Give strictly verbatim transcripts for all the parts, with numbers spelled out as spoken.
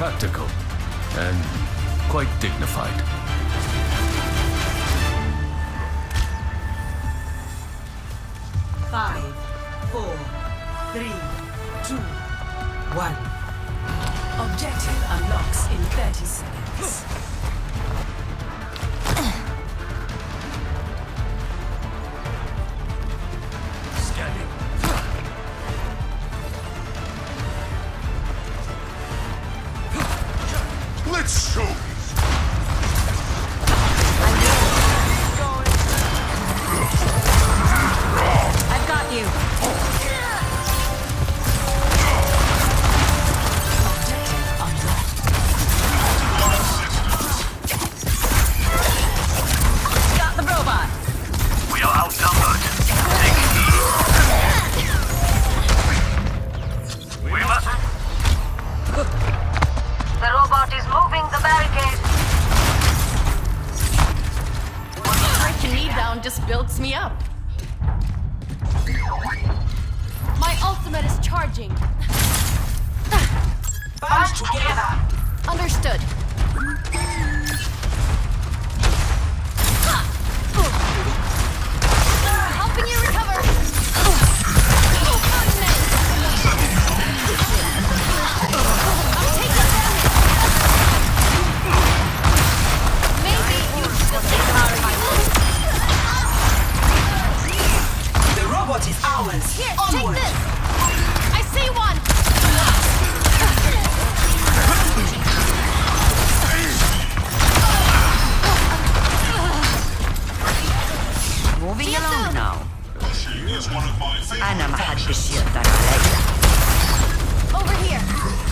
practical and quite dignified. Five, four, three, two, one. Objective unlocks in thirty seconds. Scanning. Let's show these. I've got you. Objective unlocked. Got the robot. We are outnumbered. Take heed. We must. The robot is moving the barricade. Breaking me down just builds me up. My ultimate is charging. Band together. Understood. Helping you recover. I'm taking damage. Maybe you should take them out of my way. The robot is ours. Here, Onward. take this. I see one. Moving along now. She is one of my favorite. أنا ما حدش يقدر عليا. Over here.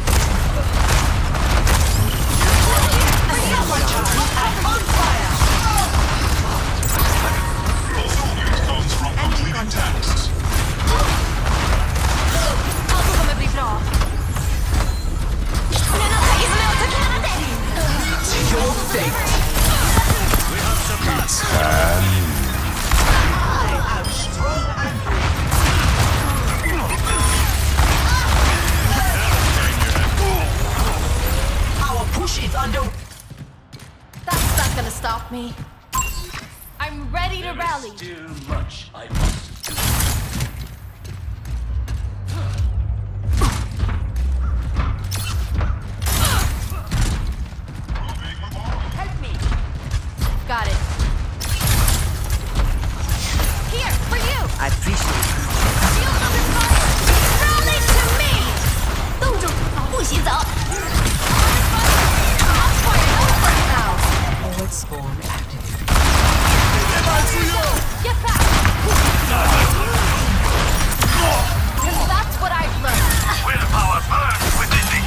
On fire. Fulfillment comes from completing tasks. Allt kommer bli bra. Your fate. It's time. I'm strong and our push is under. That's not gonna stop me. I'm ready to rally. Still much I must do. Help me. Got it. Here, for you. I appreciate it. Shield under fire. Rally to me. 冻住，不许走。I'll fire over now. Forward spawn activated. Get back. And that's what I've learned. Willpower burns within me.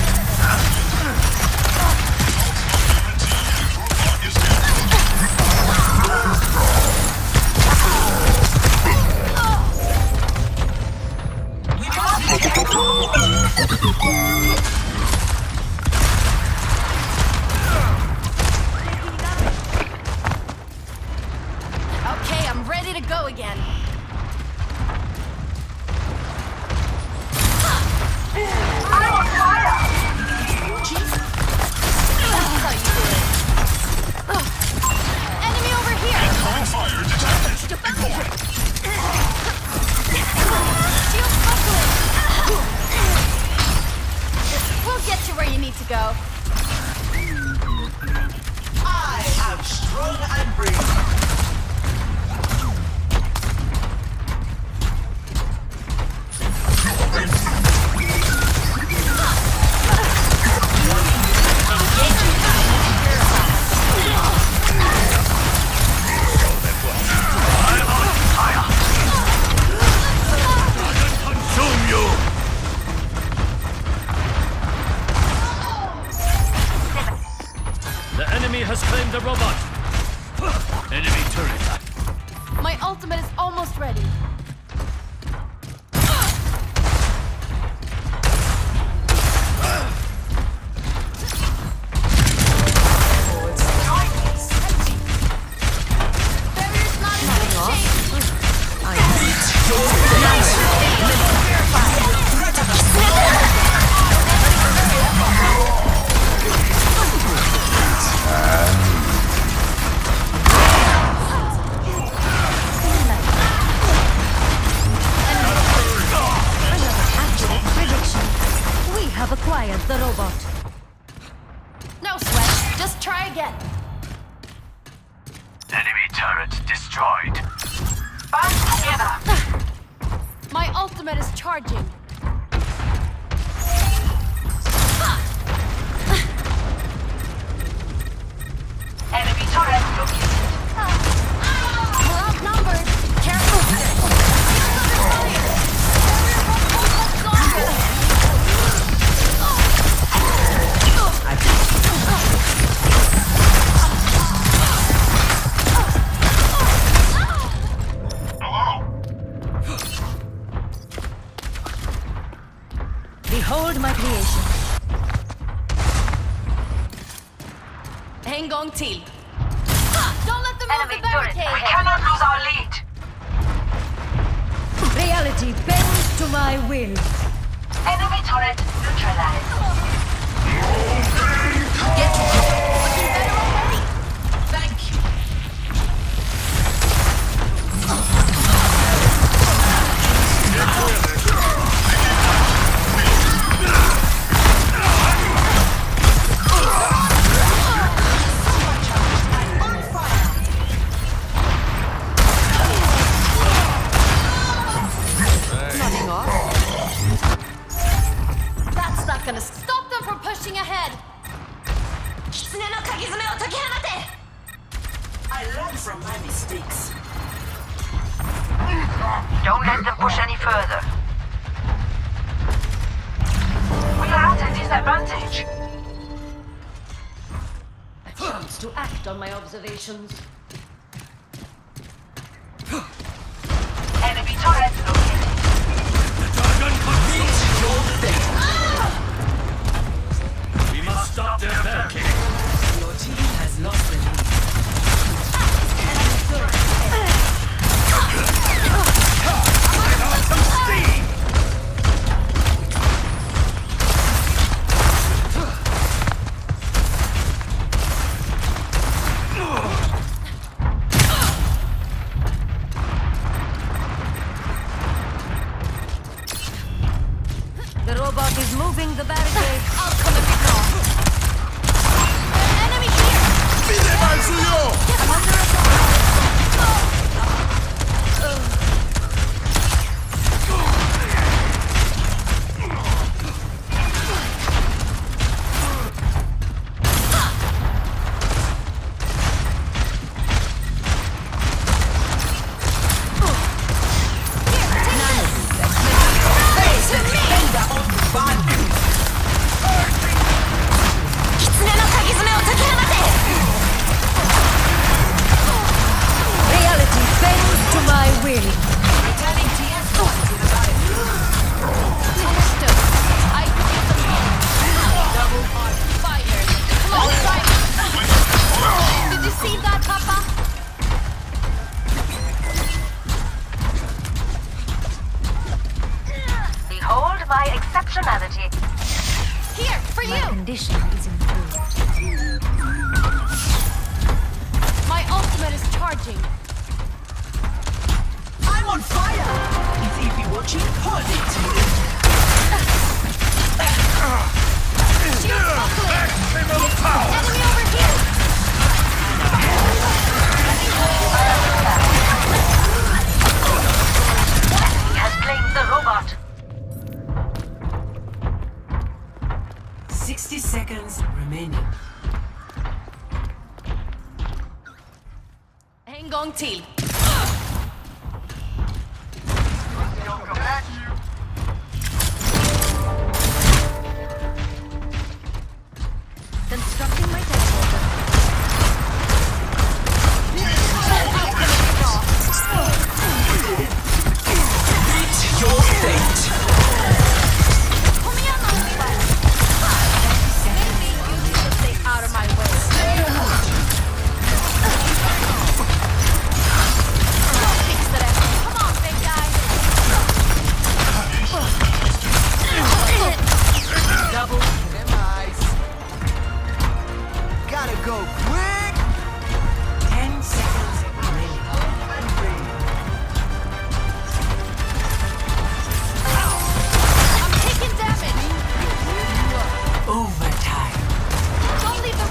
Okay, I'm ready to go again. That's how you do it. Enemy over here. Fire detected. Shield buckling. We'll get you where you need to go. I am strong and brave. Consume you. The enemy has claimed the robot. Enemy turret. My ultimate is almost ready. Barrier's not in good shape. No sweat. Just try again. Enemy turret destroyed. Band together. My ultimate is charging. Enemy turret located. We're outnumbered. Careful. Behold my creation. En gång till. Don't let them move Enemy the turret. barricade. We cannot lose our lead. Reality bends to my will. Enemy turret neutralized. Get looking better already. Thank you. Nothing off. That's not gonna stop them from pushing ahead. I learn from my mistakes. Don't let them push any further. We are at a disadvantage. A chance to act on my observations. Enemy turret located. The dragon controls your fate. We must stop their barricade. Your team has lost the lead. Some steam! The robot is moving the barricade. I'll come if you call. Enemy here. I'm under attack. Reality bends to my will. Returning T S one to the battlefield. Understood. I can get them here. Double hard fire. Come on, Simon. Did you see that, Papa? Behold my exceptionality. Here, for My you. condition is improved. My ultimate is charging. I'm on fire! If you be watching, hold it. Shield buckling. Enemy over here. He has claimed the robot. sixty seconds remaining. En gång till. Constructing my teleporter. Meet your fate. Kom igen, Oliver. Maybe you need to stay out of my way. Don't fix it. Come on, big guy. Double demise. Gotta go quick. Ten seconds remaining. I'm taking damage. Overtime. Don't leave the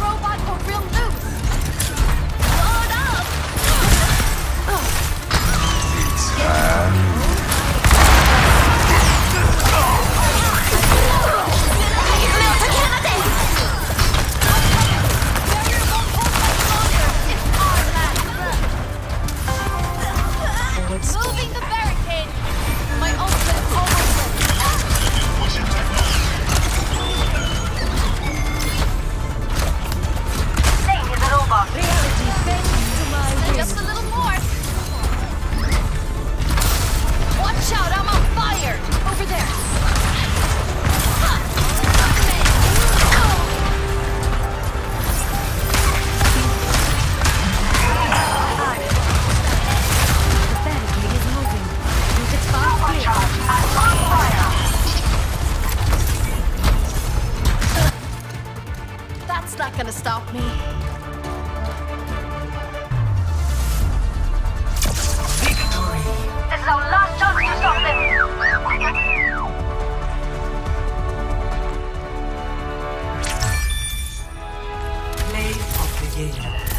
stop me. Victory. This is our last chance to stop them. Play of the game.